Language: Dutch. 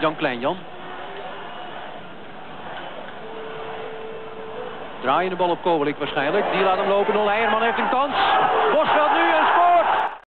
Jan Klein-Jan. Draaiende bal op Kobelik waarschijnlijk. Die laat hem lopen. Nol Heijerman heeft een kans. Bosveld